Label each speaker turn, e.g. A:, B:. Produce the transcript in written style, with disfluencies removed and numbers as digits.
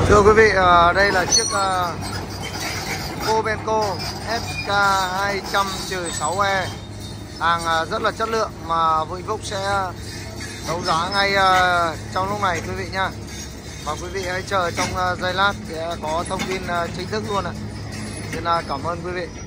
A: Thưa quý vị, đây là chiếc Cobenco SK200-6E. Hàng rất là chất lượng mà Vĩnh Phúc sẽ đấu giá ngay trong lúc này quý vị nha. Và quý vị hãy chờ trong giây lát để có thông tin chính thức luôn ạ. Xin cảm ơn quý vị.